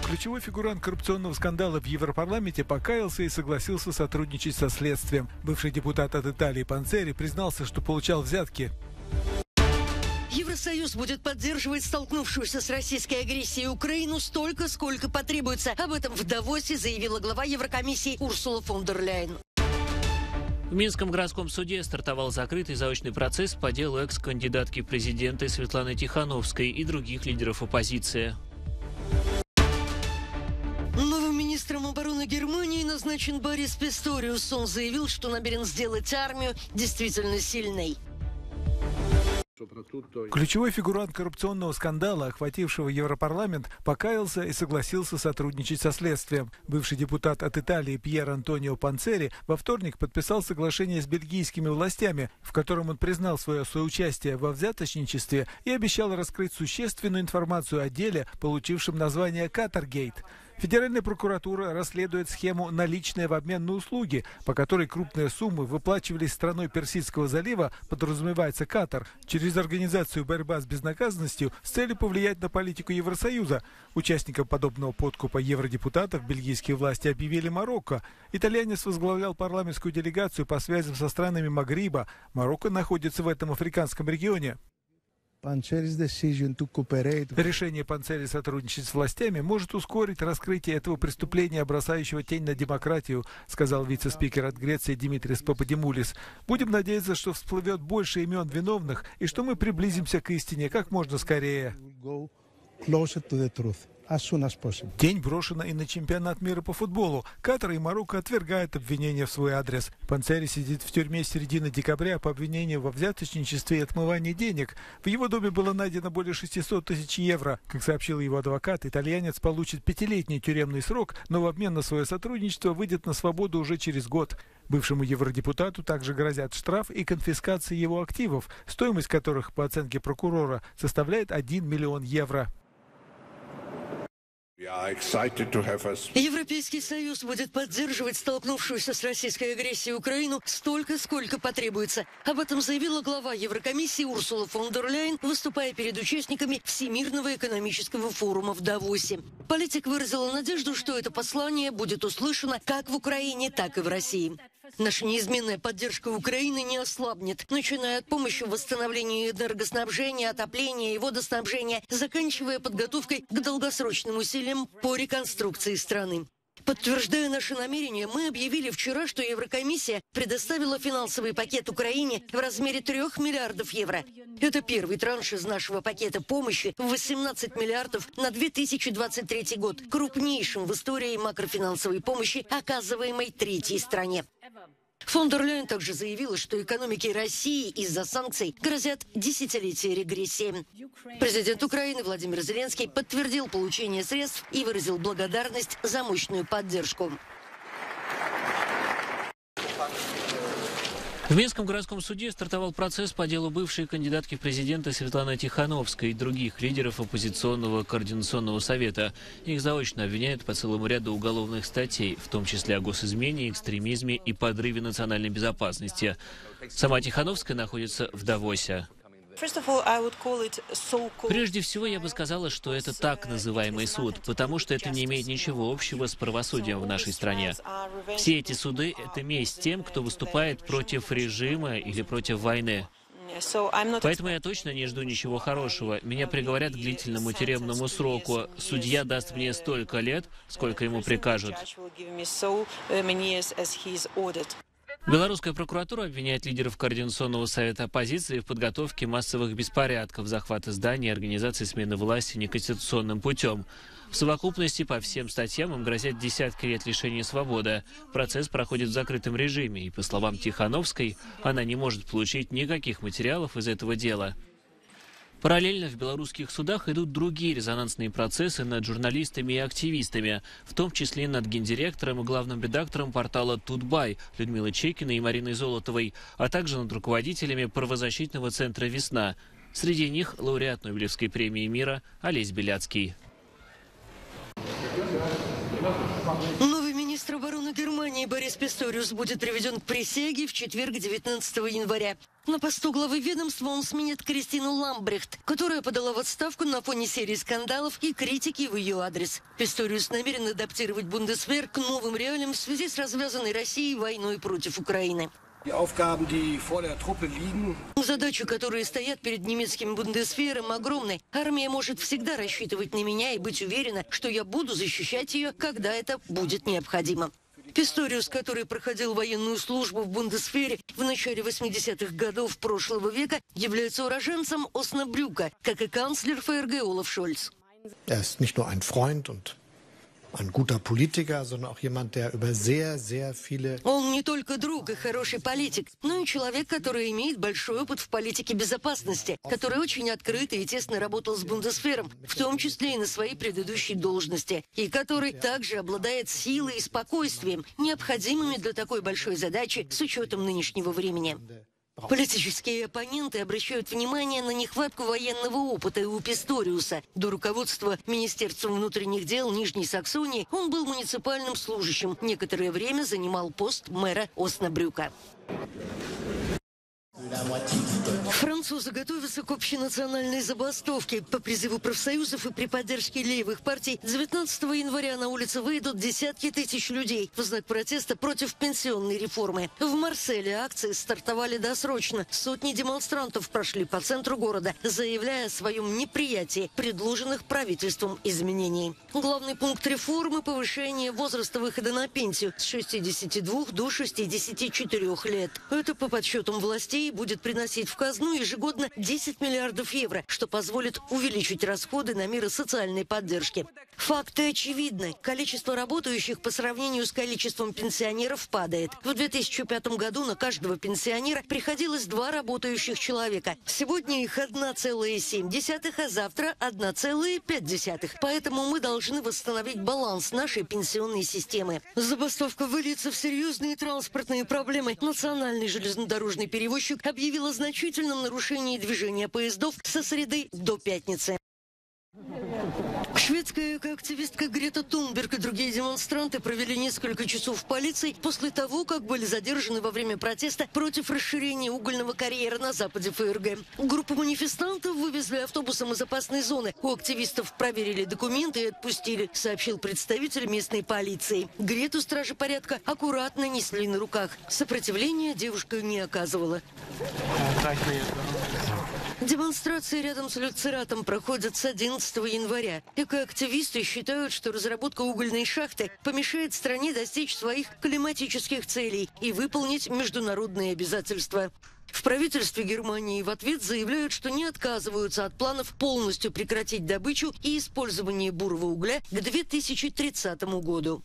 Ключевой фигурант коррупционного скандала в Европарламенте покаялся и согласился сотрудничать со следствием. Бывший депутат от Италии Панцери признался, что получал взятки. Евросоюз будет поддерживать столкнувшуюся с российской агрессией Украину столько, сколько потребуется. Об этом в Давосе заявила глава Еврокомиссии Урсула фон дер Ляйен. В Минском городском суде стартовал закрытый заочный процесс по делу экс-кандидатки в президенты Светланы Тихановской и других лидеров оппозиции. Новым министром обороны Германии назначен Борис Писториус. Он заявил, что намерен сделать армию действительно сильной. Ключевой фигурант коррупционного скандала, охватившего Европарламент, покаялся и согласился сотрудничать со следствием. Бывший депутат от Италии Пьер Антонио Панцери во вторник подписал соглашение с бельгийскими властями, в котором он признал свое соучастие во взяточничестве и обещал раскрыть существенную информацию о деле, получившем название «Катаргейт». Федеральная прокуратура расследует схему «наличные в обмен на услуги», по которой крупные суммы выплачивались страной Персидского залива, подразумевается Катар, через организацию «Борьба с безнаказанностью» с целью повлиять на политику Евросоюза. Участником подобного подкупа евродепутатов бельгийские власти объявили Марокко. Итальянец возглавлял парламентскую делегацию по связям со странами Магриба. Марокко находится в этом африканском регионе. Решение Панцери сотрудничать с властями может ускорить раскрытие этого преступления, бросающего тень на демократию, сказал вице-спикер от Греции Димитрис Пападимулис. Будем надеяться, что всплывет больше имен виновных и что мы приблизимся к истине как можно скорее. Тень брошена и на чемпионат мира по футболу. Катар и Марокко отвергают обвинения в свой адрес. Панцери сидит в тюрьме с середины декабря по обвинению во взяточничестве и отмывании денег. В его доме было найдено более 600 тысяч евро. Как сообщил его адвокат, итальянец получит 5-летний тюремный срок, но в обмен на свое сотрудничество выйдет на свободу уже через год. Бывшему евродепутату также грозят штраф и конфискация его активов, стоимость которых, по оценке прокурора, составляет 1 миллион евро. Европейский Союз будет поддерживать столкнувшуюся с российской агрессией Украину столько, сколько потребуется. Об этом заявила глава Еврокомиссии Урсула фон дер Ляйен, выступая перед участниками Всемирного экономического форума в Давосе. Политик выразила надежду, что это послание будет услышано как в Украине, так и в России. Наша неизменная поддержка Украины не ослабнет, начиная от помощи в восстановлении энергоснабжения, отопления и водоснабжения, заканчивая подготовкой к долгосрочным усилиям по реконструкции страны. Подтверждая наши намерения, мы объявили вчера, что Еврокомиссия предоставила финансовый пакет Украине в размере 3 миллиардов евро. Это первый транш из нашего пакета помощи в 18 миллиардов на 2023 год, крупнейшим в истории макрофинансовой помощи, оказываемой третьей стране. Фон дер Ляйен также заявила, что экономике России из-за санкций грозят десятилетия регрессии. Президент Украины Владимир Зеленский подтвердил получение средств и выразил благодарность за мощную поддержку. В Минском городском суде стартовал процесс по делу бывшей кандидатки в президенты Светланы Тихановской и других лидеров оппозиционного координационного совета. Их заочно обвиняют по целому ряду уголовных статей, в том числе о госизмене, экстремизме и подрыве национальной безопасности. Сама Тихановская находится в Давосе. Прежде всего, я бы сказала, что это так называемый суд, потому что это не имеет ничего общего с правосудием в нашей стране. Все эти суды – это месть тем, кто выступает против режима или против войны. Поэтому я точно не жду ничего хорошего. Меня приговорят к длительному тюремному сроку. Судья даст мне столько лет, сколько ему прикажут. Белорусская прокуратура обвиняет лидеров Координационного совета оппозиции в подготовке массовых беспорядков, захвата зданий и организации смены власти неконституционным путем. В совокупности по всем статьям им грозят десятки лет лишения свободы. Процесс проходит в закрытом режиме, и, по словам Тихановской, она не может получить никаких материалов из этого дела. Параллельно в белорусских судах идут другие резонансные процессы над журналистами и активистами, в том числе над гендиректором и главным редактором портала «Тутбай» Людмилой Чекиной и Мариной Золотовой, а также над руководителями правозащитного центра «Весна». Среди них лауреат Нобелевской премии мира Олесь Беляцкий. Новый министр обороны Германии Германии Борис Писториус будет приведен к присяге в четверг, 19 января. На посту главы ведомства он сменит Кристину Ламбрехт, которая подала в отставку на фоне серии скандалов и критики в ее адрес. Писториус намерен адаптировать Бундесвер к новым реалиям в связи с развязанной Россией войной против Украины. Задачи, которые стоят перед немецким Бундесвером, огромны. Армия может всегда рассчитывать на меня и быть уверена, что я буду защищать ее, когда это будет необходимо. Писториус, который проходил военную службу в Бундесвере в начале 80-х годов прошлого века, является уроженцем Оснабрюка, как и канцлер ФРГ Олаф Шольц. Он не только друг и хороший политик, но и человек, который имеет большой опыт в политике безопасности, который очень открыто и тесно работал с Бундесвером, в том числе и на своей предыдущей должности, и который также обладает силой и спокойствием, необходимыми для такой большой задачи с учетом нынешнего времени. Политические оппоненты обращают внимание на нехватку военного опыта у Писториуса. До руководства Министерством внутренних дел Нижней Саксонии он был муниципальным служащим. Некоторое время занимал пост мэра Оснабрюка. Французы готовятся к общенациональной забастовке. По призыву профсоюзов и при поддержке левых партий 19 января на улицы выйдут десятки тысяч людей в знак протеста против пенсионной реформы. В Марселе акции стартовали досрочно. Сотни демонстрантов прошли по центру города, заявляя о своем неприятии предложенных правительством изменений. Главный пункт реформы – повышение возраста выхода на пенсию с 62 до 64 лет. Это, по подсчетам властей, будет приносить в казну ежегодно 10 миллиардов евро, что позволит увеличить расходы на меры социальной поддержки. Факты очевидны. Количество работающих по сравнению с количеством пенсионеров падает. В 2005 году на каждого пенсионера приходилось 2 работающих человека. Сегодня их 1,7, а завтра 1,5. Поэтому мы должны восстановить баланс нашей пенсионной системы. Забастовка выльется в серьезные транспортные проблемы. Национальный железнодорожный перевозчик объявил о значительном нарушении движения поездов со среды до пятницы. Шведская экоактивистка Грета Тунберг и другие демонстранты провели несколько часов в полиции после того, как были задержаны во время протеста против расширения угольного карьера на западе ФРГ. Группу манифестантов вывезли автобусом из опасной зоны. У активистов проверили документы и отпустили, сообщил представитель местной полиции. Грету стражи порядка аккуратно несли на руках. Сопротивления девушка не оказывала. Демонстрации рядом с Люцератом проходят с 11 января. Экоактивисты считают, что разработка угольной шахты помешает стране достичь своих климатических целей и выполнить международные обязательства. В правительстве Германии в ответ заявляют, что не отказываются от планов полностью прекратить добычу и использование бурого угля к 2030 году.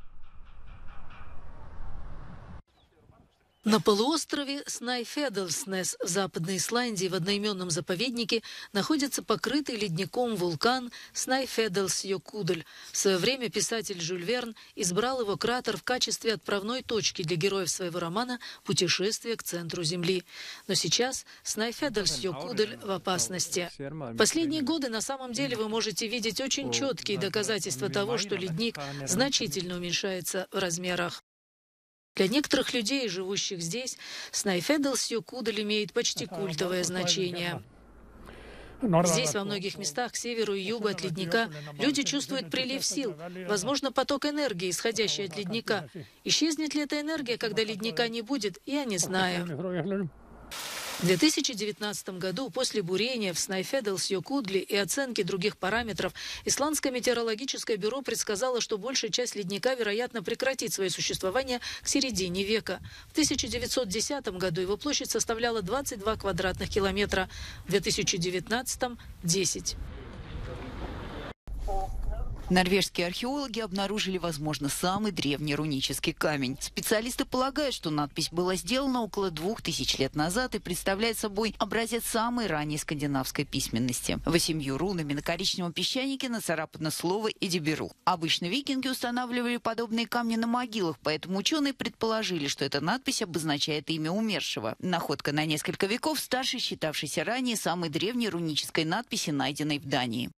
На полуострове Снайфеделснес в Западной Исландии в одноименном заповеднике находится покрытый ледником вулкан Снайфеделсjökull. В свое время писатель Жюль Верн избрал его кратер в качестве отправной точки для героев своего романа «Путешествие к центру Земли». Но сейчас Снайфеделсjökull в опасности. В последние годы на самом деле вы можете видеть очень четкие доказательства того, что ледник значительно уменьшается в размерах. Для некоторых людей, живущих здесь, Снайфеделсjökull имеет почти культовое значение. Здесь, во многих местах, к северу и югу от ледника, люди чувствуют прилив сил, возможно, поток энергии, исходящий от ледника. Исчезнет ли эта энергия, когда ледника не будет, я не знаю. В 2019 году, после бурения в Снайфеделсjökull и оценки других параметров, Исландское метеорологическое бюро предсказало, что большая часть ледника, вероятно, прекратит свое существование к середине века. В 1910 году его площадь составляла 22 квадратных километра, в 2019 – 10. Норвежские археологи обнаружили, возможно, самый древний рунический камень. Специалисты полагают, что надпись была сделана около 2000 лет назад и представляет собой образец самой ранней скандинавской письменности. 8 рунами на коричневом песчанике нацарапано слово «Эдиберу». Обычно викинги устанавливали подобные камни на могилах, поэтому ученые предположили, что эта надпись обозначает имя умершего. Находка на несколько веков старше считавшейся ранее самой древней рунической надписи, найденной в Дании.